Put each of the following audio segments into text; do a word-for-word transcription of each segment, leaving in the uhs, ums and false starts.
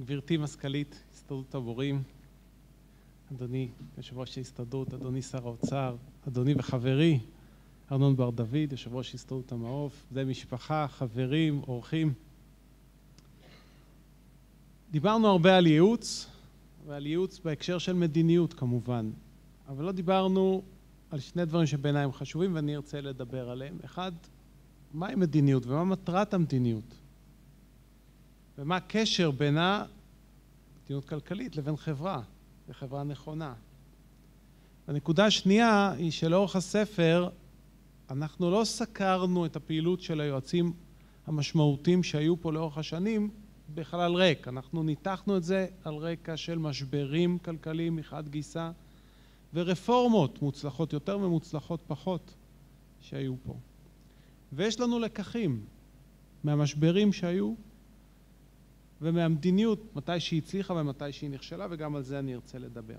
גברתי מזכ"לית הסתדרות המורים, אדוני יושב ראש ההסתדרות, אדוני שר האוצר, אדוני וחברי ארנון בר דוד, יושב ראש הסתדרות המעוף, בני משפחה, חברים, אורחים. דיברנו הרבה על ייעוץ, ועל ייעוץ בהקשר של מדיניות כמובן, אבל לא דיברנו על שני דברים שבעיניי הם חשובים ואני ארצה לדבר עליהם. אחד, מהי מדיניות ומה מטרת המדיניות? ומה הקשר בינה, מדיניות כלכלית, לבין חברה, לחברה נכונה. הנקודה השנייה היא שלאורך הספר אנחנו לא סקרנו את הפעילות של היועצים המשמעותיים שהיו פה לאורך השנים בחלל ריק. אנחנו ניתחנו את זה על רקע של משברים כלכליים מחד גיסא ורפורמות מוצלחות יותר ומוצלחות פחות שהיו פה. ויש לנו לקחים מהמשברים שהיו ומהמדיניות, מתי שהיא הצליחה ומתי שהיא נכשלה, וגם על זה אני ארצה לדבר.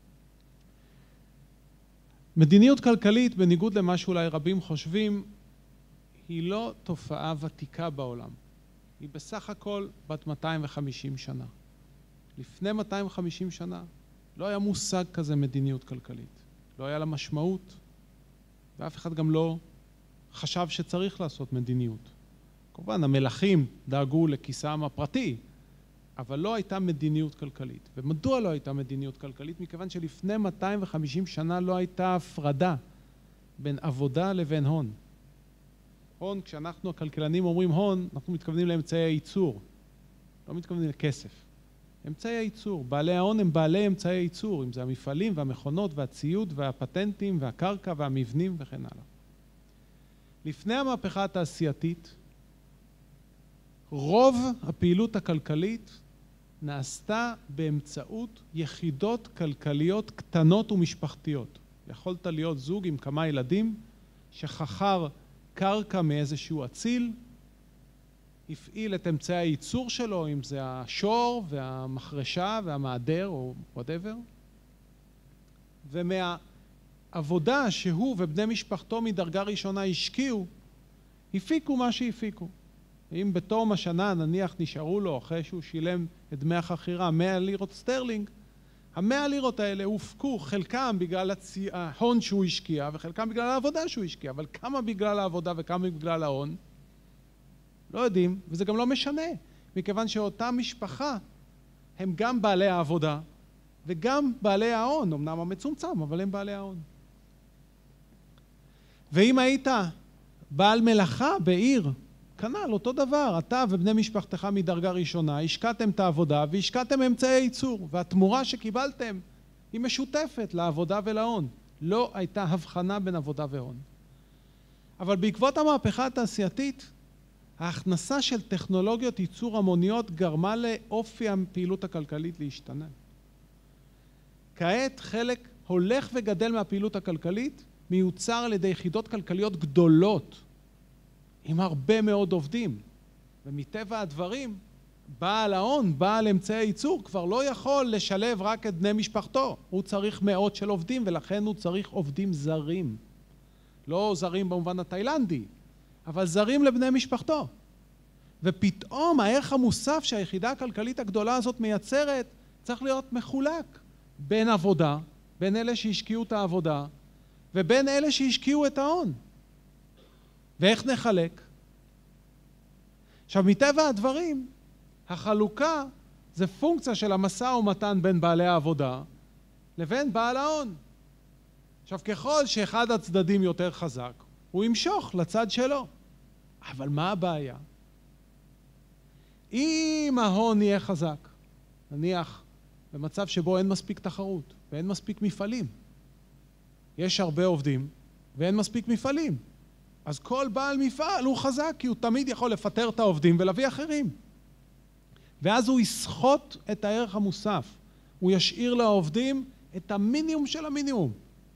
מדיניות כלכלית, בניגוד למה שאולי רבים חושבים, היא לא תופעה ותיקה בעולם. היא בסך הכל בת מאתיים וחמישים שנה. לפני מאתיים וחמישים שנה לא היה מושג כזה מדיניות כלכלית. לא היה לה משמעות, ואף אחד גם לא חשב שצריך לעשות מדיניות. כמובן, המלכים דאגו לכיסם הפרטי, אבל לא הייתה מדיניות כלכלית. ומדוע לא הייתה מדיניות כלכלית? מכיוון שלפני מאתיים וחמישים שנה לא הייתה הפרדה בין עבודה לבין הון. הון, כשאנחנו הכלכלנים אומרים הון, אנחנו מתכוונים לאמצעי הייצור. לא מתכוונים לכסף. אמצעי הייצור. בעלי ההון הם בעלי אמצעי הייצור, אם זה המפעלים והמכונות והציוד והפטנטים והקרקע והמבנים וכן הלאה. לפני המהפכה התעשייתית, רוב הפעילות הכלכלית נעשתה באמצעות יחידות כלכליות קטנות ומשפחתיות. יכולת להיות זוג עם כמה ילדים שחכר קרקע מאיזשהו אציל, הפעיל את אמצעי הייצור שלו, אם זה השור והמחרשה והמעדר או whatever, ומהעבודה שהוא ובני משפחתו מדרגה ראשונה השקיעו, הפיקו מה שהפיקו. אם בתום השנה נניח נשארו לו אחרי שהוא שילם את דמי החכירה מאה לירות סטרלינג, המאה לירות האלה הופקו חלקם בגלל ההון שהוא השקיע וחלקם בגלל העבודה שהוא השקיע, אבל כמה בגלל העבודה וכמה בגלל ההון? לא יודעים, וזה גם לא משנה, מכיוון שאותה משפחה הם גם בעלי העבודה וגם בעלי ההון, אמנם המצומצם, אבל הם בעלי ההון. ואם היית בעל מלאכה בעיר, כנ"ל, אותו דבר, אתה ובני משפחתך מדרגה ראשונה, השקעתם את העבודה והשקעתם אמצעי ייצור, והתמורה שקיבלתם היא משותפת לעבודה ולהון. לא הייתה הבחנה בין עבודה והון. אבל בעקבות המהפכה התעשייתית, ההכנסה של טכנולוגיות ייצור המוניות גרמה לאופי הפעילות הכלכלית להשתנה. כעת חלק הולך וגדל מהפעילות הכלכלית מיוצר על ידי יחידות כלכליות גדולות, עם הרבה מאוד עובדים, ומטבע הדברים, בעל ההון, בעל אמצעי הייצור, כבר לא יכול לשלב רק את בני משפחתו. הוא צריך מאות של עובדים, ולכן הוא צריך עובדים זרים. לא זרים במובן התאילנדי, אבל זרים לבני משפחתו. ופתאום הערך המוסף שהיחידה הכלכלית הגדולה הזאת מייצרת, צריך להיות מחולק בין עבודה, בין אלה שהשקיעו את העבודה, ובין אלה שהשקיעו את ההון. ואיך נחלק? עכשיו, מטבע הדברים, החלוקה זה פונקציה של המשא ומתן בין בעלי העבודה לבין בעל ההון. עכשיו, ככל שאחד הצדדים יותר חזק, הוא ימשוך לצד שלו. אבל מה הבעיה? אם ההון יהיה חזק, נניח במצב שבו אין מספיק תחרות ואין מספיק מפעלים, יש הרבה עובדים ואין מספיק מפעלים, אז כל בעל מפעל הוא חזק, כי הוא תמיד יכול לפטר את העובדים ולהביא אחרים. ואז הוא יסחוט את הערך המוסף. הוא ישאיר לעובדים את המינימום של המינימום.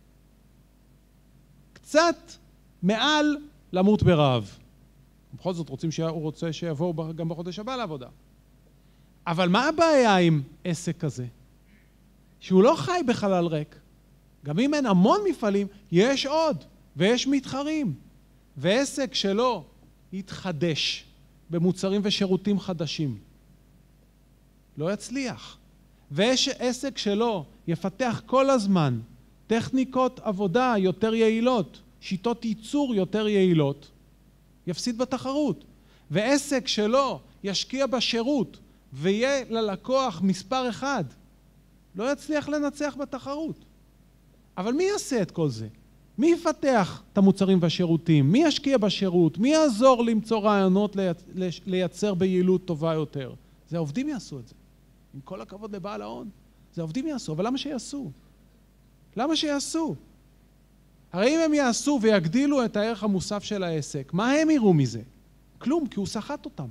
קצת מעל למות ברעב. בכל זאת רוצים שהוא רוצה שיבואו גם בחודש הבא לעבודה. אבל מה הבעיה עם עסק כזה? שהוא לא חי בחלל ריק. גם אם אין המון מפעלים, יש עוד, ויש מתחרים. ועסק שלו יתחדש במוצרים ושירותים חדשים. לא יצליח. ויש עסק שלו יפתח כל הזמן טכניקות עבודה יותר יעילות, שיטות ייצור יותר יעילות, יפסיד בתחרות. ועסק שלו ישקיע בשירות ויהיה ללקוח מספר אחד, לא יצליח לנצח בתחרות. אבל מי יעשה את כל זה? מי יפתח את המוצרים והשירותים? מי ישקיע בשירות? מי יעזור למצוא רעיונות לייצר ביעילות טובה יותר? זה העובדים יעשו את זה. עם כל הכבוד לבעל ההון, זה העובדים יעשו. אבל למה שיעשו? למה שיעשו? הרי אם הם יעשו ויגדילו את הערך המוסף של העסק, מה הם יראו מזה? כלום, כי הוא שחט אותם.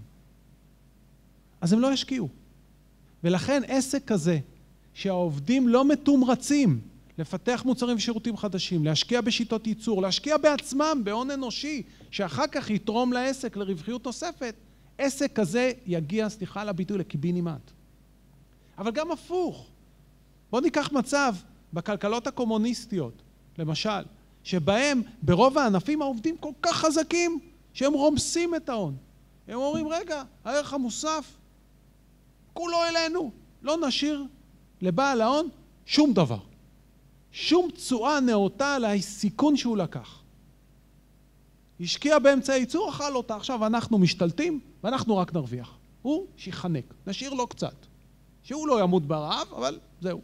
אז הם לא ישקיעו. ולכן עסק כזה, שהעובדים לא מתומרצים לפתח מוצרים ושירותים חדשים, להשקיע בשיטות ייצור, להשקיע בעצמם, בהון אנושי, שאחר כך יתרום לעסק לרווחיות נוספת, עסק כזה יגיע, סליחה על הביטוי, לקיבינימט. אבל גם הפוך. בואו ניקח מצב בכלכלות הקומוניסטיות, למשל, שבהם ברוב הענפים העובדים כל כך חזקים, שהם רומסים את ההון. הם אומרים, רגע, הערך המוסף, כולו אלינו, לא נשאיר לבעל ההון שום דבר. שום תשואה נאותה על הסיכון שהוא לקח. השקיע באמצע ייצור, אכל אותה. עכשיו אנחנו משתלטים ואנחנו רק נרוויח. הוא שיחנק, נשאיר לו קצת. שהוא לא ימות ברעב, אבל זהו.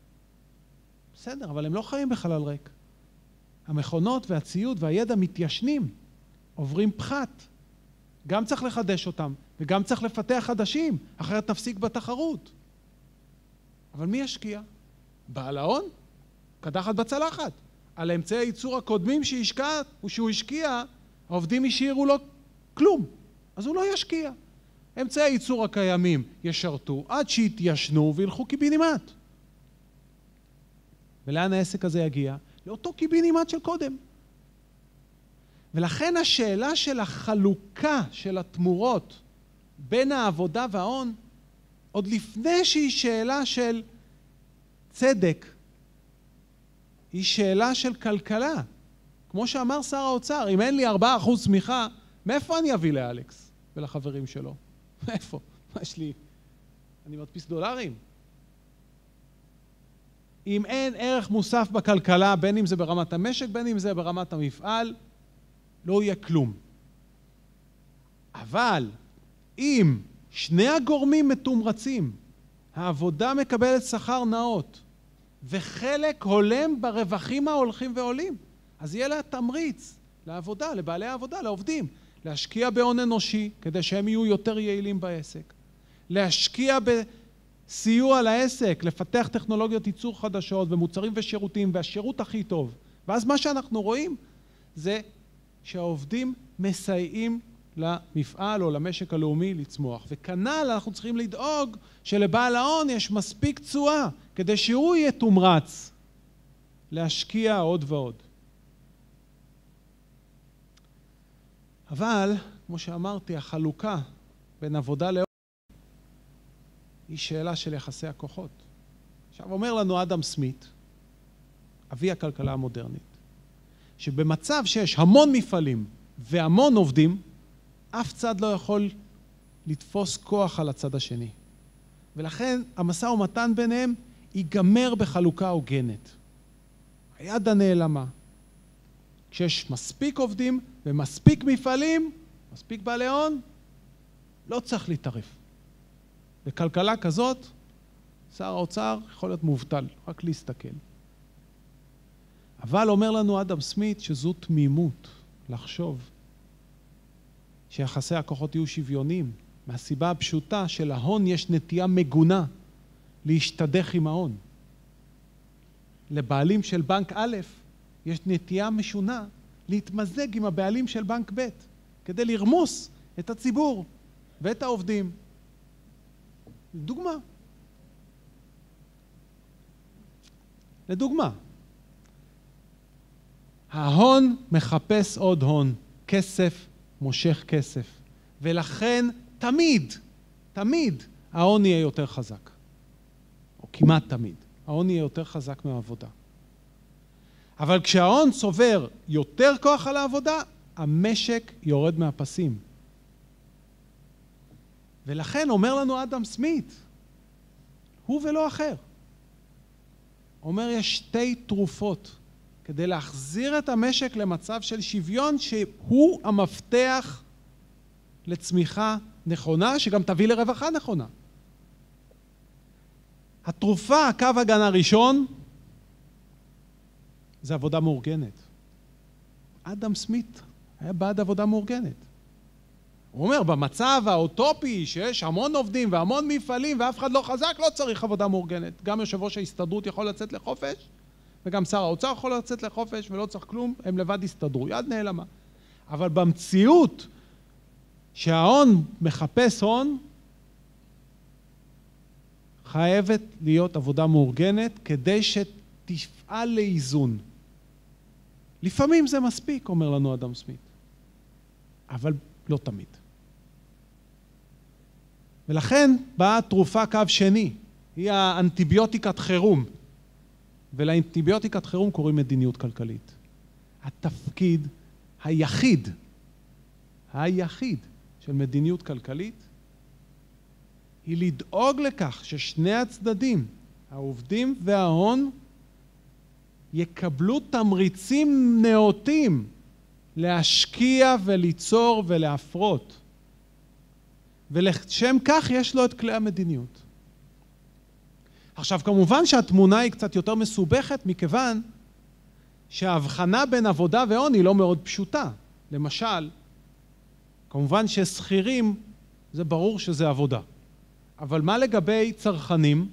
בסדר, אבל הם לא חיים בחלל ריק. המכונות והציוד והידע מתיישנים, עוברים פחת. גם צריך לחדש אותם, וגם צריך לפתח חדשים, אחרת נפסיק בתחרות. אבל מי ישקיע? בעל ההון? קדחת בצלחת. על אמצעי הייצור הקודמים שהשקע, ושהוא השקיע, העובדים השאירו לו כלום. אז הוא לא ישקיע. אמצעי הייצור הקיימים ישרתו עד שיתיישנו וילכו קיבינימט. ולאן העסק הזה יגיע? לאותו קיבינימט של קודם. ולכן השאלה של החלוקה של התמורות בין העבודה וההון, עוד לפני שהיא שאלה של צדק, היא שאלה של כלכלה. כמו שאמר שר האוצר, אם אין לי ארבעה אחוז צמיחה, מאיפה אני אביא לאלכס ולחברים שלו? מאיפה? מה יש לי? אני מדפיס דולרים. אם אין ערך מוסף בכלכלה, בין אם זה ברמת המשק, בין אם זה ברמת המפעל, לא יהיה כלום. אבל אם שני הגורמים מתומרצים, העבודה מקבלת שכר נאות, וחלק הולם ברווחים ההולכים ועולים, אז יהיה לה תמריץ לעבודה, לבעלי העבודה, לעובדים, להשקיע בהון אנושי, כדי שהם יהיו יותר יעילים בעסק, להשקיע בסיוע לעסק, לפתח טכנולוגיות ייצור חדשות ומוצרים ושירותים, והשירות הכי טוב. ואז מה שאנחנו רואים זה שהעובדים מסייעים למפעל או למשק הלאומי לצמוח. וכנ"ל אנחנו צריכים לדאוג שלבעל ההון יש מספיק תשואה, כדי שהוא יהיה תומרץ להשקיע עוד ועוד. אבל, כמו שאמרתי, החלוקה בין עבודה להון היא שאלה של יחסי הכוחות. עכשיו אומר לנו אדם סמית, אבי הכלכלה המודרנית, שבמצב שיש המון מפעלים והמון עובדים, אף צד לא יכול לתפוס כוח על הצד השני. ולכן המשא ומתן ביניהם ייגמר בחלוקה הוגנת. היד הנעלמה. כשיש מספיק עובדים ומספיק מפעלים, מספיק בעלי הון, לא צריך להתערף. בכלכלה כזאת, שר האוצר יכול להיות מובטל, רק להסתכל. אבל אומר לנו אדם סמית שזו תמימות לחשוב שיחסי הכוחות יהיו שוויוניים, מהסיבה הפשוטה שלהון יש נטייה מגונה להשתדך עם ההון. לבעלים של בנק א' יש נטייה משונה להתמזג עם הבעלים של בנק ב' כדי לרמוס את הציבור ואת העובדים. לדוגמה. לדוגמה. ההון מחפש עוד הון, כסף מושך כסף, ולכן תמיד, תמיד ההון יהיה יותר חזק, או כמעט תמיד, ההון יהיה יותר חזק מהעבודה. אבל כשההון צובר יותר כוח על העבודה, המשק יורד מהפסים. ולכן אומר לנו אדם סמית, הוא ולא אחר. אומר, יש שתי תרופות כדי להחזיר את המשק למצב של שוויון, שהוא המפתח לצמיחה נכונה, שגם תביא לרווחה נכונה. התרופה, הקו הגנה ראשון, זה עבודה מאורגנת. אדם סמית היה בעד עבודה מאורגנת. הוא אומר, במצב האוטופי שיש המון עובדים והמון מפעלים ואף אחד לא חזק, לא צריך עבודה מאורגנת. גם יושב ראש ההסתדרות יכול לצאת לחופש, וגם שר האוצר יכול לצאת לחופש ולא צריך כלום, הם לבד הסתדרו, יד נעלמה. אבל במציאות שההון מחפש הון, חייבת להיות עבודה מאורגנת כדי שתפעל לאיזון. לפעמים זה מספיק, אומר לנו אדם סמית, אבל לא תמיד. ולכן באה תרופה קו שני, היא האנטיביוטיקת חירום. ולאנטיביוטיקת חירום קוראים מדיניות כלכלית. התפקיד היחיד, היחיד של מדיניות כלכלית, היא לדאוג לכך ששני הצדדים, העובדים וההון, יקבלו תמריצים נאותים להשקיע וליצור ולהפרות. ולשם כך יש לו את כלי המדיניות. עכשיו, כמובן שהתמונה היא קצת יותר מסובכת, מכיוון שההבחנה בין עבודה והון היא לא מאוד פשוטה. למשל, כמובן ששכירים, זה ברור שזה עבודה. אבל מה לגבי צרכנים?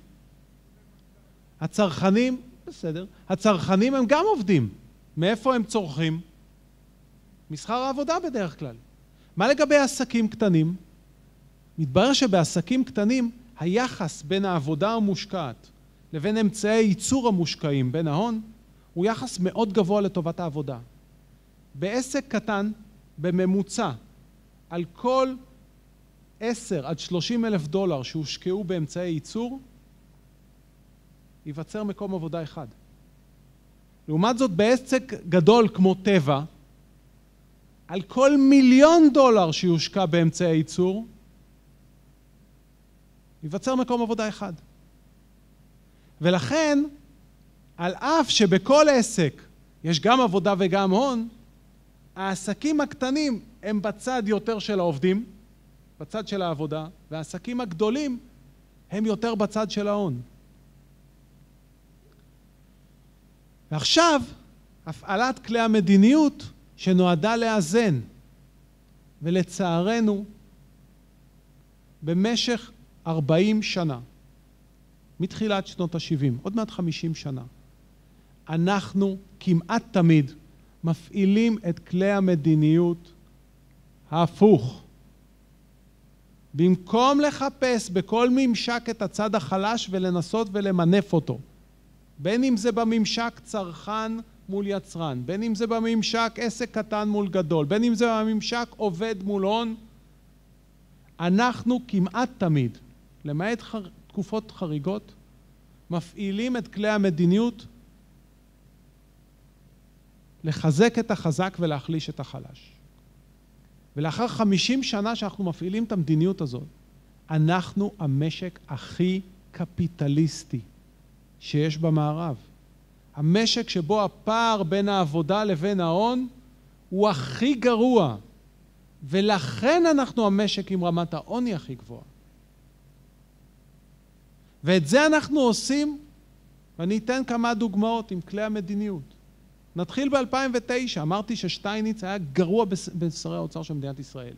הצרכנים, בסדר, הצרכנים הם גם עובדים. מאיפה הם צורכים? משכר העבודה בדרך כלל. מה לגבי עסקים קטנים? מתברר שבעסקים קטנים היחס בין העבודה המושקעת לבין אמצעי ייצור המושקעים, בין ההון, הוא יחס מאוד גבוה לטובת העבודה. בעסק קטן, בממוצע, על כל עשר עד שלושים אלף דולר שהושקעו באמצעי ייצור, ייווצר מקום עבודה אחד. לעומת זאת, בעסק גדול כמו טבע, על כל מיליון דולר שיושקע באמצעי ייצור, ייווצר מקום עבודה אחד. ולכן, על אף שבכל עסק יש גם עבודה וגם הון, העסקים הקטנים הם בצד יותר של העובדים, בצד של העבודה, והעסקים הגדולים הם יותר בצד של ההון. ועכשיו, הפעלת כלי המדיניות שנועדה לאזן, ולצערנו, במשך ארבעים שנה, מתחילת שנות ה-שבעים, עוד מעט חמישים שנה, אנחנו כמעט תמיד מפעילים את כלי המדיניות ההפוך. במקום לחפש בכל ממשק את הצד החלש ולנסות ולמנף אותו, בין אם זה בממשק צרכן מול יצרן, בין אם זה בממשק עסק קטן מול גדול, בין אם זה בממשק עובד מול הון, אנחנו כמעט תמיד, למעט חר... תקופות חריגות, מפעילים את כלי המדיניות לחזק את החזק ולהחליש את החלש. ולאחר חמישים שנה שאנחנו מפעילים את המדיניות הזאת, אנחנו המשק הכי קפיטליסטי שיש במערב. המשק שבו הפער בין העבודה לבין ההון הוא הכי גרוע, ולכן אנחנו המשק עם רמת העוני הכי גבוהה. ואת זה אנחנו עושים, ואני אתן כמה דוגמאות עם כלי המדיניות. נתחיל ב-אלפיים ותשע, אמרתי ששטייניץ היה גרוע בין שרי האוצר של מדינת ישראל.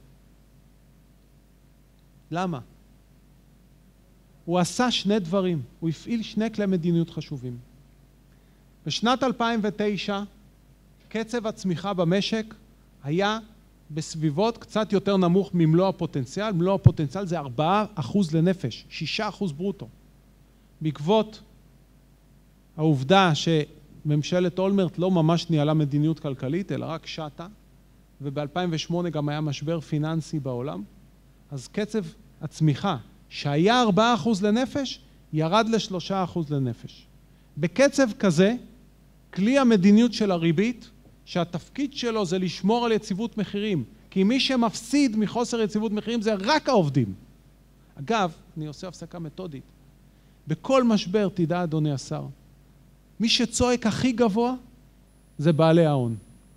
למה? הוא עשה שני דברים, הוא הפעיל שני כלי מדיניות חשובים. בשנת אלפיים ותשע, קצב הצמיחה במשק היה בסביבות קצת יותר נמוך ממלוא הפוטנציאל. מלוא הפוטנציאל זה ארבעה אחוז לנפש, שישה אחוז ברוטו. בעקבות העובדה שממשלת אולמרט לא ממש ניהלה מדיניות כלכלית, אלא רק שטה, וב-אלפיים ושמונה גם היה משבר פיננסי בעולם, אז קצב הצמיחה שהיה ארבעה אחוז לנפש, ירד ל-שלושה אחוז לנפש. בקצב כזה, כלי המדיניות של הריבית, שהתפקיד שלו זה לשמור על יציבות מחירים, כי מי שמפסיד מחוסר יציבות מחירים זה רק העובדים. אגב, אני עושה הפסקה מתודית. בכל משבר, תדע אדוני השר, מי שצועק הכי גבוה זה בעלי ההון.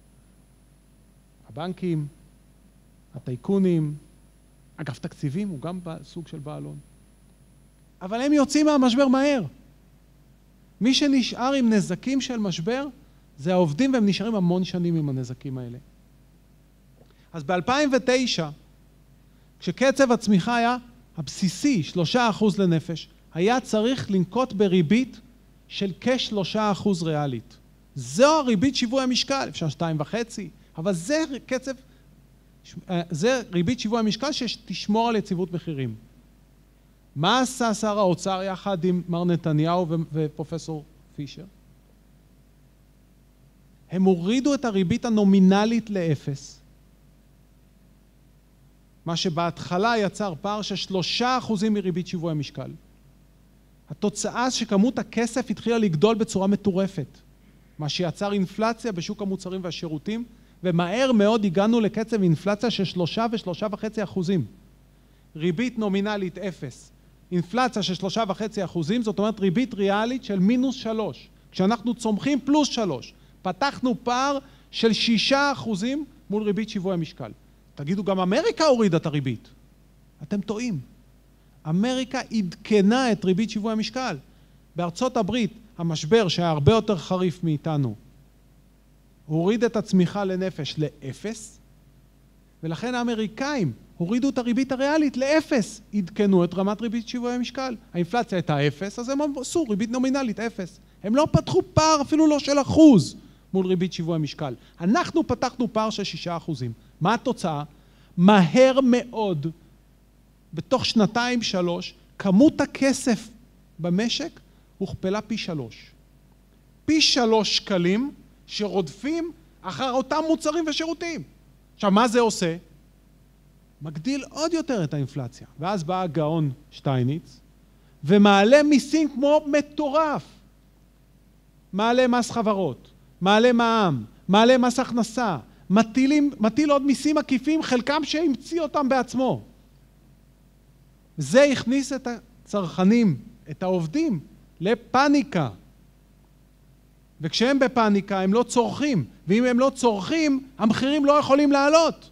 הבנקים, הטייקונים, אגף תקציבים הוא גם סוג של בעל הון. אבל הם יוצאים מהמשבר מהר. מי שנשאר עם נזקים של משבר זה העובדים, והם נשארים המון שנים עם הנזקים האלה. אז ב-אלפיים ותשע, כשקצב הצמיחה היה הבסיסי, שלושה אחוז לנפש, היה צריך לנקוט בריבית של כשלושה אחוז ריאלית. זו הריבית שיווי המשקל, אפשר שתיים וחצי, אבל זה קצב, זה ריבית שיווי המשקל שתשמור על יציבות מחירים. מה עשה שר האוצר יחד עם מר נתניהו ופרופסור פישר? הם הורידו את הריבית הנומינלית לאפס, מה שבהתחלה יצר פער של שלושה אחוזים מריבית שיווי המשקל. התוצאה שכמות הכסף התחילה לגדול בצורה מטורפת, מה שיצר אינפלציה בשוק המוצרים והשירותים, ומהר מאוד הגענו לקצב אינפלציה של שלושה ושלושה וחצי אחוזים. ריבית נומינלית אפס, אינפלציה של שלושה וחצי אחוזים, זאת אומרת ריבית ריאלית של מינוס שלוש. כשאנחנו צומחים פלוס שלוש, פתחנו פער של שישה אחוזים מול ריבית שיווי המשקל. תגידו, גם אמריקה הורידה את הריבית. אתם טועים. אמריקה עדכנה את ריבית שיווי המשקל. בארצות הברית, המשבר שהיה הרבה יותר חריף מאיתנו, הוריד את הצמיחה לנפש לאפס, ולכן האמריקאים הורידו את הריבית הריאלית לאפס, עדכנו את רמת ריבית שיווי המשקל. האינפלציה הייתה אפס, אז הם עשו ריבית נומינלית אפס. הם לא פתחו פער אפילו לא של אחוז מול ריבית שיווי המשקל. אנחנו פתחנו פער של שישה אחוזים. מה התוצאה? מהר מאוד, בתוך שנתיים שלוש, כמות הכסף במשק הוכפלה פי שלוש. פי שלוש שקלים שרודפים אחר אותם מוצרים ושירותים. עכשיו, מה זה עושה? מגדיל עוד יותר את האינפלציה. ואז בא הגאון שטייניץ, ומעלה מיסים כמו מטורף. מעלה מס חברות, מעלה מע"מ, מעלה מס הכנסה, מטילים, מטיל עוד מיסים עקיפים, חלקם שהמציא אותם בעצמו. זה הכניס את הצרכנים, את העובדים, לפניקה. וכשהם בפניקה הם לא צורכים, ואם הם לא צורכים, המחירים לא יכולים לעלות.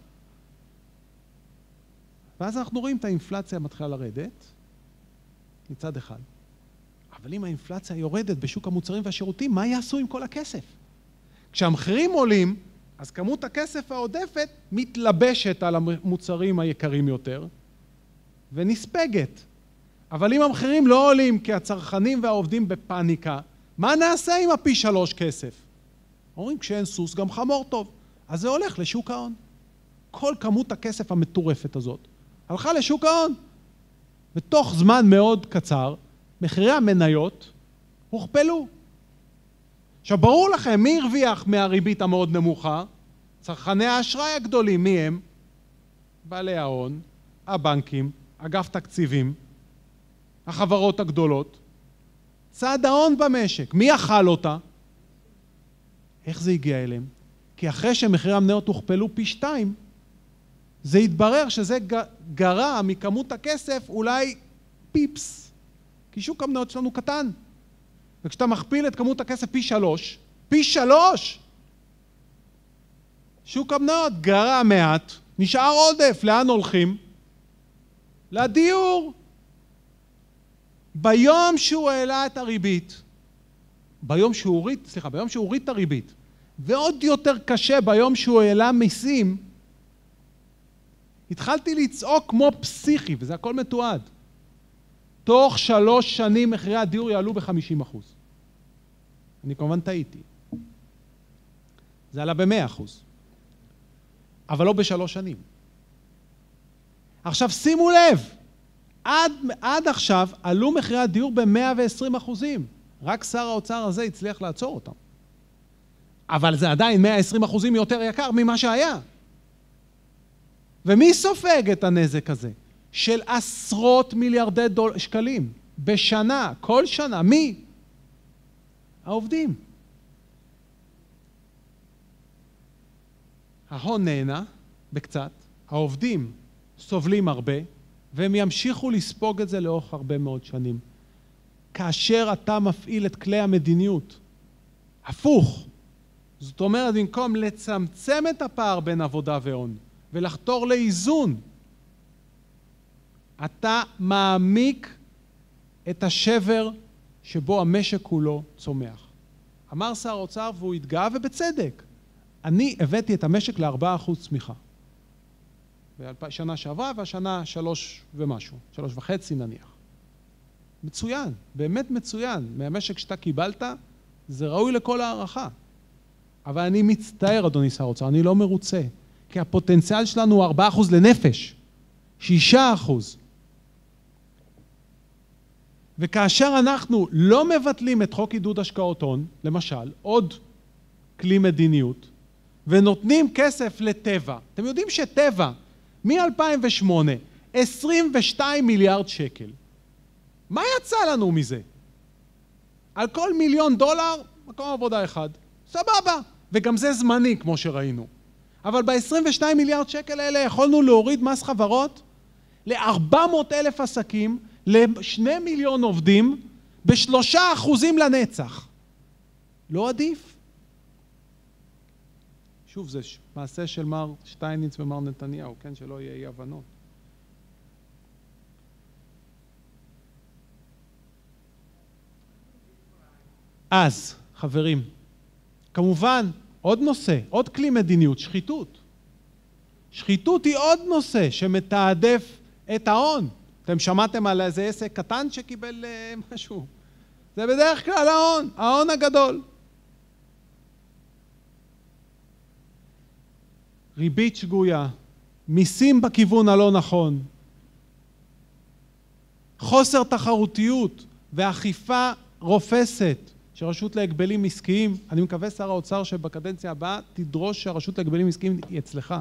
ואז אנחנו רואים את האינפלציה מתחילה לרדת, מצד אחד. אבל אם האינפלציה יורדת בשוק המוצרים והשירותים, מה יעשו עם כל הכסף? כשהמחירים עולים, אז כמות הכסף העודפת מתלבשת על המוצרים היקרים יותר, ונספגת. אבל אם המחירים לא עולים כי הצרכנים והעובדים בפניקה, מה נעשה עם הפי שלוש כסף? אומרים, כשאין סוס גם חמור טוב. אז זה הולך לשוק ההון. כל כמות הכסף המטורפת הזאת הלכה לשוק ההון. בתוך זמן מאוד קצר, מחירי המניות הוכפלו. עכשיו, ברור לכם, מי הרוויח מהריבית המאוד נמוכה? צרכני האשראי הגדולים, מי הם? בעלי ההון, הבנקים, אגף תקציבים, החברות הגדולות. צד ההון במשק, מי אכל אותה? איך זה הגיע אליהם? כי אחרי שמחירי המניות הוכפלו פי שתיים, זה התברר שזה גרע מכמות הכסף אולי פיפס. כי שוק המניות שלנו קטן. וכשאתה מכפיל את כמות הכסף פי שלוש, פי שלוש! שוק המניות גרע מעט, נשאר עודף. לאן הולכים? לדיור. ביום שהוא העלה את הריבית, ביום שהוא הוריד, סליחה, ביום שהוא הוריד את הריבית, ועוד יותר קשה ביום שהוא העלה מיסים, התחלתי לצעוק כמו פסיכי, וזה הכל מתועד. תוך שלוש שנים מחירי הדיור יעלו ב-חמישים אחוז. אני כמובן טעיתי. זה עלה ב-מאה אחוז. אבל לא בשלוש שנים. עכשיו שימו לב, עד, עד עכשיו עלו מחירי הדיור ב-מאה ועשרים אחוזים. רק שר האוצר הזה הצליח לעצור אותם. אבל זה עדיין מאה ועשרים אחוזים יותר יקר ממה שהיה. ומי סופג את הנזק הזה? של עשרות מיליארדי דול... שקלים בשנה, כל שנה. מי? העובדים. ההון נהנה בקצת, העובדים סובלים הרבה, והם ימשיכו לספוג את זה לאורך הרבה מאוד שנים. כאשר אתה מפעיל את כלי המדיניות. הפוך. זאת אומרת, במקום לצמצם את הפער בין עבודה והון, ולחתור לאיזון, אתה מעמיק את השבר שבו המשק כולו צומח. אמר שר האוצר והוא התגאה ובצדק. אני הבאתי את המשק ל-ארבעה אחוז צמיחה. בשנה שעברה והשנה שלוש ומשהו, שלוש וחצי נניח. מצוין, באמת מצוין. מהמשק שאתה קיבלת, זה ראוי לכל הערכה. אבל אני מצטער, אדוני שר האוצר, אני לא מרוצה. כי הפוטנציאל שלנו הוא ארבעה אחוז לנפש. שישה אחוז. וכאשר אנחנו לא מבטלים את חוק עידוד השקעות הון, למשל, עוד כלי מדיניות, ונותנים כסף לטבע. אתם יודעים שטבע, מ-אלפיים ושמונה, עשרים ושתיים מיליארד שקל. מה יצא לנו מזה? על כל מיליון דולר, מקום עבודה אחד. סבבה. וגם זה זמני, כמו שראינו. אבל ב-עשרים ושתיים מיליארד שקל האלה יכולנו להוריד מס חברות ל-ארבע מאות אלף עסקים, לשני מיליון עובדים, בשלושה אחוזים לנצח. לא עדיף? שוב, זה מעשה של מר שטייניץ ומר נתניהו, כן? שלא יהיה אי הבנות. אז, חברים, כמובן, עוד נושא, עוד כלי מדיניות, שחיתות. שחיתות היא עוד נושא שמתעדף את ההון. אתם שמעתם על איזה עסק קטן שקיבל משהו. זה בדרך כלל ההון, ההון הגדול. ריבית שגויה, מיסים בכיוון הלא נכון, חוסר תחרותיות ואכיפה רופסת שרשות להגבלים עסקיים, אני מקווה שר האוצר שבקדנציה הבאה תדרוש שהרשות להגבלים עסקיים היא אצלך.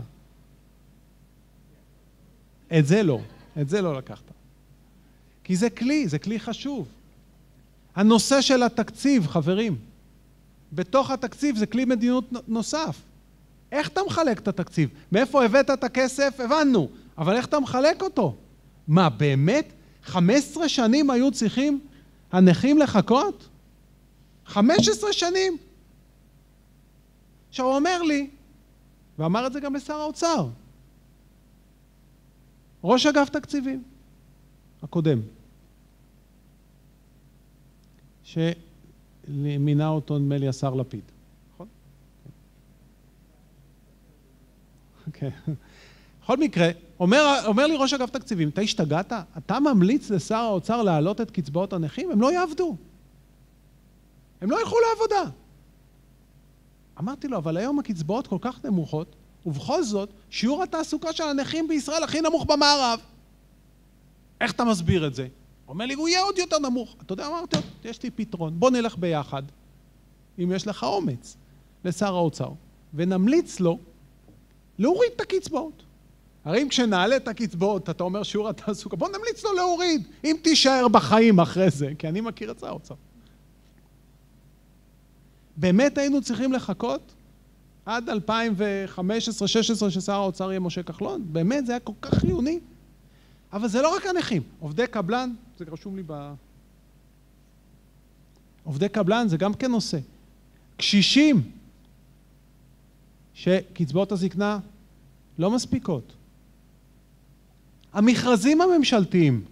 את זה לא, את זה לא לקחת. כי זה כלי, זה כלי חשוב. הנושא של התקציב, חברים, בתוך התקציב זה כלי מדיניות נוסף. איך אתה מחלק את התקציב? מאיפה הבאת את הכסף? הבנו. אבל איך אתה מחלק אותו? מה, באמת? חמש עשרה שנים היו צריכים הנכים לחכות? חמש עשרה שנים. עכשיו הוא אומר לי, ואמר את זה גם לשר האוצר, ראש אגף תקציבים, הקודם, שמינה אותו נדמה לי השר לפיד. נכון? כן. בכל מקרה, אומר, אומר לי ראש אגף תקציבים, אתה השתגעת? אתה ממליץ לשר האוצר להעלות את קצבאות הנכים? הם לא יעבדו. הם לא ילכו לעבודה. אמרתי לו, אבל היום הקצבאות כל כך נמוכות, ובכל זאת, שיעור התעסוקה של הנכים בישראל הכי נמוך במערב. איך אתה מסביר את זה? הוא אומר לי, הוא יהיה עוד יותר נמוך. אתה יודע, אמרתי, יש לי פתרון, בוא נלך ביחד, אם יש לך אומץ, לשר האוצר, ונמליץ לו להוריד את הקצבאות. הרי אם כשנעלה את הקצבאות, אתה אומר שיעור התעסוקה, בוא נמליץ לו להוריד, אם תישאר בחיים אחרי זה, כי אני מכיר את שר האוצר. באמת היינו צריכים לחכות עד אלפיים וחמש עשרה שש עשרה ששר האוצר יהיה משה כחלון? באמת זה היה כל כך חיוני. אבל זה לא רק הנכים, עובדי קבלן, זה רשום לי ב... עובדי קבלן זה גם כן נושא. קשישים, שקצבאות הזקנה לא מספיקות. המכרזים הממשלתיים,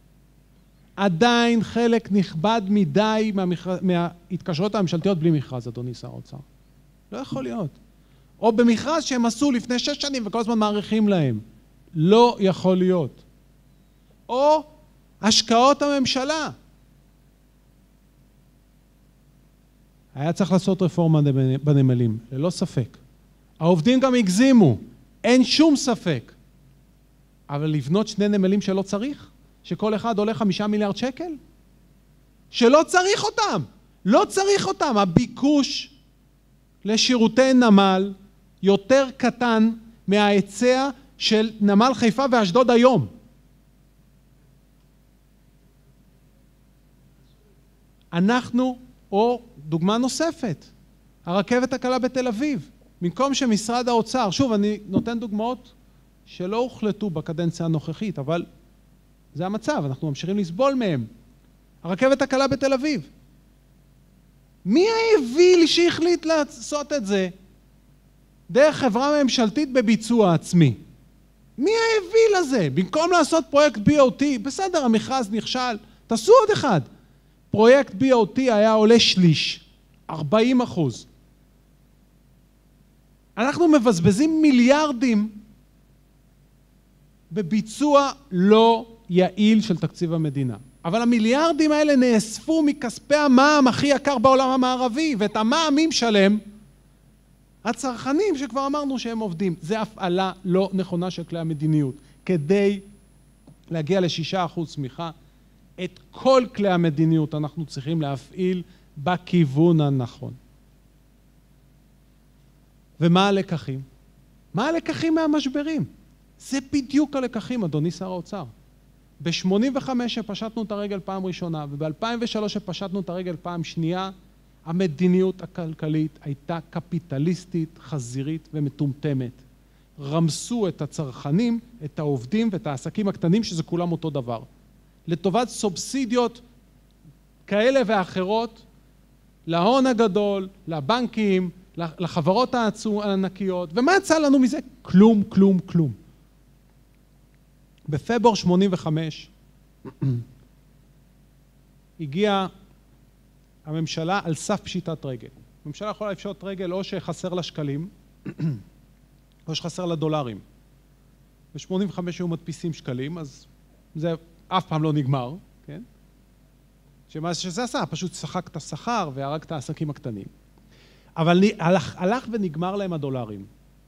עדיין חלק נכבד מדי מהמכר... מההתקשרויות הממשלתיות בלי מכרז, אדוני שר האוצר. לא יכול להיות. או במכרז שהם עשו לפני שש שנים וכל הזמן מעריכים להם. לא יכול להיות. או השקעות הממשלה. היה צריך לעשות רפורמה בנמלים, ללא ספק. העובדים גם הגזימו, אין שום ספק. אבל לבנות שני נמלים שלא צריך? שכל אחד עולה חמישה מיליארד שקל? שלא צריך אותם, לא צריך אותם. הביקוש לשירותי נמל יותר קטן מההיצע של נמל חיפה ואשדוד היום. אנחנו, או דוגמה נוספת, הרכבת הקלה בתל אביב, במקום שמשרד האוצר, שוב אני נותן דוגמאות שלא הוחלטו בקדנציה הנוכחית, אבל זה המצב, אנחנו ממשיכים לסבול מהם. הרכבת הקלה בתל אביב. מי האוויל שהחליט לעשות את זה? דרך חברה ממשלתית בביצוע עצמי. מי האוויל הזה? במקום לעשות פרויקט בי או טי, בסדר, המכרז נכשל, תעשו עוד אחד. פרויקט בי או טי היה עולה שליש, ארבעים אחוז. אנחנו מבזבזים מיליארדים בביצוע לא יעיל של תקציב המדינה. אבל המיליארדים האלה נאספו מכספי המע"מ הכי יקר בעולם המערבי, ואת המע"מ מי משלם? הצרכנים שכבר אמרנו שהם עובדים. זה הפעלה לא נכונה של כלי המדיניות. כדי להגיע לשישה אחוז צמיחה, את כל כלי המדיניות אנחנו צריכים להפעיל בכיוון הנכון. ומה הלקחים? מה הלקחים מהמשברים? זה בדיוק הלקחים, אדוני שר האוצר. ב-שמונים וחמש שפשטנו את הרגל פעם ראשונה, וב-אלפיים ושלוש שפשטנו את הרגל פעם שנייה, המדיניות הכלכלית הייתה קפיטליסטית, חזירית ומטומטמת. רמסו את הצרכנים, את העובדים ואת העסקים הקטנים, שזה כולם אותו דבר. לטובת סובסידיות כאלה ואחרות, להון הגדול, לבנקים, לחברות הענקיות, ומה יצא לנו מזה? כלום, כלום, כלום. בפברואר שמונים וחמש הגיעה הממשלה על סף פשיטת רגל. הממשלה יכולה לפשוט רגל או שחסר לה שקלים, או שחסר לה דולרים. ב-שמונים וחמש היו מדפיסים שקלים, אז זה אף פעם לא נגמר, כן? שמה שזה עשה, פשוט שחק את השכר והרג את העסקים הקטנים. אבל הלך, הלך ונגמר להם הדולרים.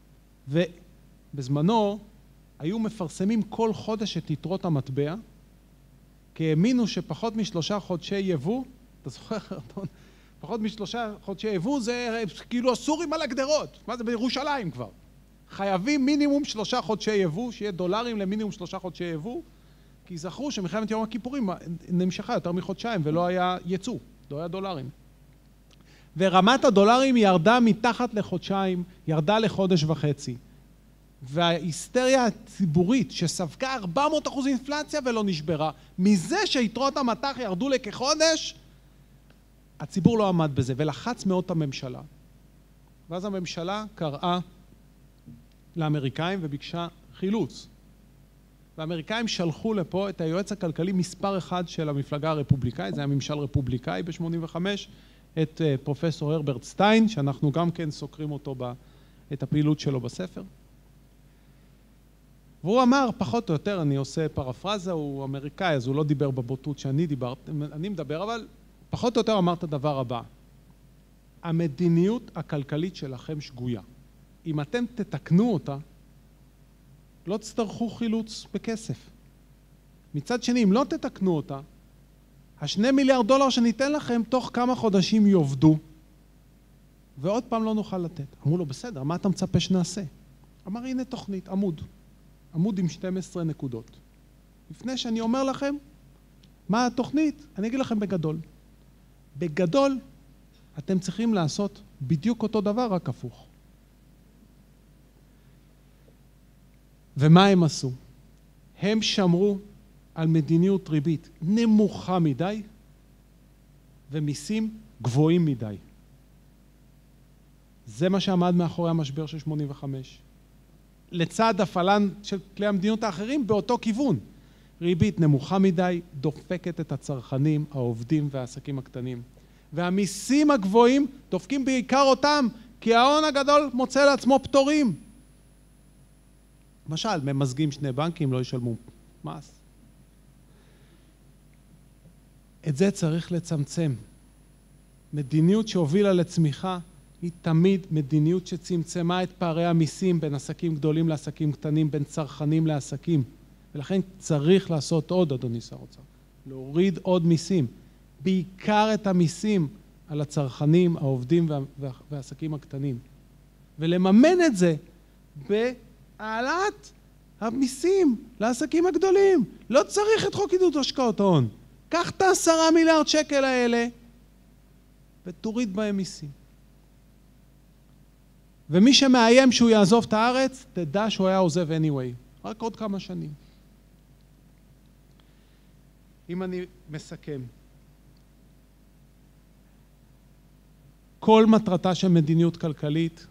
ובזמנו היו מפרסמים כל חודש את יתרות המטבע, כי האמינו שפחות משלושה חודשי יבוא, אתה זוכר, פחות משלושה חודשי יבוא זה כאילו הסורים על הגדרות. מה זה? בירושלים כבר. חייבים מינימום שלושה חודשי יבוא, שיהיה דולרים למינימום שלושה חודשי יבוא, כי זכרו שמלחמת יום הכיפורים נמשכה יותר מחודשיים ולא היה יצוא, לא היה דולרים. ורמת הדולרים ירדה מתחת לחודשיים, ירדה לחודש וחצי. וההיסטריה הציבורית שספגה ארבע מאות אחוז אינפלציה ולא נשברה, מזה שיתרות המטח ירדו לכחודש, הציבור לא עמד בזה ולחץ מאוד את הממשלה. ואז הממשלה קראה לאמריקאים וביקשה חילוץ. והאמריקאים שלחו לפה את היועץ הכלכלי מספר אחד של המפלגה הרפובליקאית, זה היה ממשל רפובליקאי ב-שמונים וחמש, את פרופסור הרברט סטיין, שאנחנו גם כן סוקרים אותו, ב, את הפעילות שלו בספר. והוא אמר, פחות או יותר, אני עושה פרפרזה, הוא אמריקאי, אז הוא לא דיבר בבוטות שאני דיבר, אני מדבר, אבל פחות או יותר אמר את הדבר הבא. המדיניות הכלכלית שלכם שגויה. אם אתם תתקנו אותה, לא תצטרכו חילוץ בכסף. מצד שני, אם לא תתקנו אותה, השני מיליארד דולר שניתן לכם תוך כמה חודשים יובדו, ועוד פעם לא נוכל לתת. אמרו לו, בסדר, מה אתה מצפה שנעשה? אמר, הנה תוכנית, עמוד. עמוד עם שתים עשרה נקודות. לפני שאני אומר לכם, מה התוכנית? אני אגיד לכם בגדול. בגדול, אתם צריכים לעשות בדיוק אותו דבר, רק הפוך. ומה הם עשו? הם שמרו על מדיניות ריבית נמוכה מדי ומיסים גבוהים מדי. זה מה שעמד מאחורי המשבר של שמונים וחמש. לצד הפעלן של כלי המדיניות האחרים באותו כיוון. ריבית נמוכה מדי דופקת את הצרכנים, העובדים והעסקים הקטנים. והמיסים הגבוהים דופקים בעיקר אותם, כי ההון הגדול מוצא לעצמו פטורים. למשל, ממזגים שני בנקים, לא ישלמו מס. את זה צריך לצמצם. מדיניות שהובילה לצמיחה היא תמיד מדיניות שצמצמה את פערי המיסים בין עסקים גדולים לעסקים קטנים, בין צרכנים לעסקים. ולכן צריך לעשות עוד, אדוני שר האוצר. להוריד עוד מיסים. בעיקר את המיסים על הצרכנים, העובדים וה, והעסקים הקטנים. ולממן את זה בהעלאת המיסים לעסקים הגדולים. לא צריך את חוק עידוד השקעות ההון. קח את העשרה מיליארד שקל האלה ותוריד בהם מיסים. ומי שמאיים שהוא יעזוב את הארץ, תדע שהוא היה עוזב anyway. רק עוד כמה שנים. אם אני מסכם, כל מטרתה של מדיניות כלכלית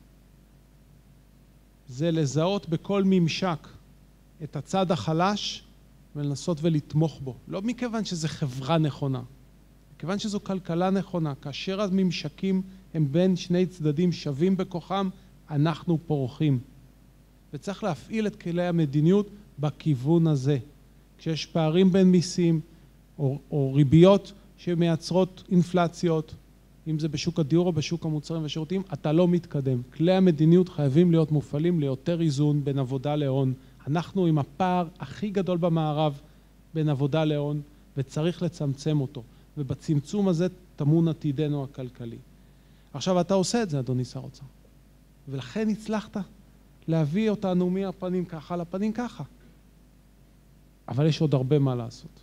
זה לזהות בכל ממשק את הצד החלש ולנסות ולתמוך בו. לא מכיוון שזו חברה נכונה, מכיוון שזו כלכלה נכונה. כאשר הממשקים הם בין שני צדדים שווים בכוחם, אנחנו פורחים. וצריך להפעיל את כלי המדיניות בכיוון הזה. כשיש פערים בין מיסים או, או ריביות שמייצרות אינפלציות, אם זה בשוק הדיור או בשוק המוצרים ושירותים, אתה לא מתקדם. כלי המדיניות חייבים להיות מופעלים ליותר איזון בין עבודה להון. אנחנו עם הפער הכי גדול במערב בין עבודה להון, וצריך לצמצם אותו. ובצמצום הזה טמון עתידנו הכלכלי. עכשיו אתה עושה את זה, אדוני שר האוצר. ולכן הצלחת להביא אותנו מהפנים ככה לפנים ככה. אבל יש עוד הרבה מה לעשות.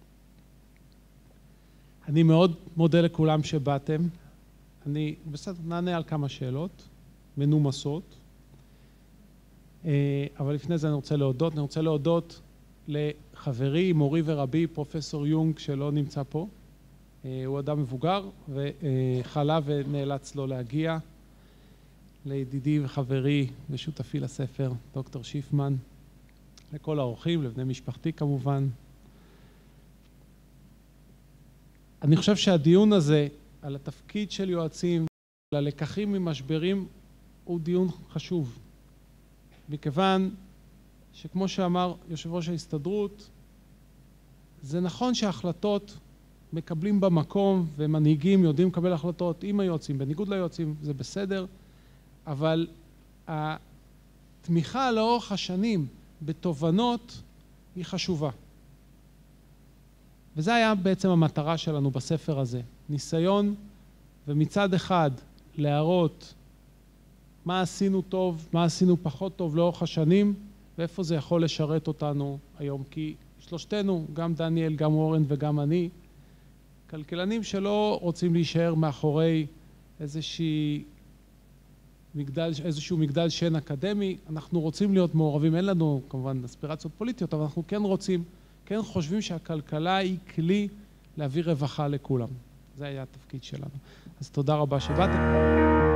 אני מאוד מודה לכולם שבאתם. אני בסדר נענה על כמה שאלות, מנומסות. אבל לפני זה אני רוצה להודות. אני רוצה להודות לחברי, מורי ורבי, פרופסור יונג, שלא נמצא פה. הוא אדם מבוגר וחלה ונאלץ לא להגיע. לידידי וחברי ושותפי לספר, דוקטור שיפמן. לכל האורחים, לבני משפחתי כמובן. אני חושב שהדיון הזה על התפקיד של יועצים, על הלקחים ממשברים, הוא דיון חשוב. מכיוון שכמו שאמר יושב ראש ההסתדרות, זה נכון שההחלטות מקבלים במקום ומנהיגים יודעים לקבל החלטות עם היועצים, בניגוד ליועצים זה בסדר, אבל התמיכה לאורך השנים בתובנות היא חשובה. וזה היה בעצם המטרה שלנו בספר הזה. ניסיון ומצד אחד להראות מה עשינו טוב, מה עשינו פחות טוב לאורך השנים, ואיפה זה יכול לשרת אותנו היום. כי שלושתנו, גם דניאל, גם אורן וגם אני, כלכלנים שלא רוצים להישאר מאחורי איזושהי מגדל, איזשהו מגדל שן אקדמי. אנחנו רוצים להיות מעורבים, אין לנו כמובן אספירציות פוליטיות, אבל אנחנו כן רוצים, כן חושבים שהכלכלה היא כלי להביא רווחה לכולם. זה היה התפקיד שלנו. אז תודה רבה שבאתם.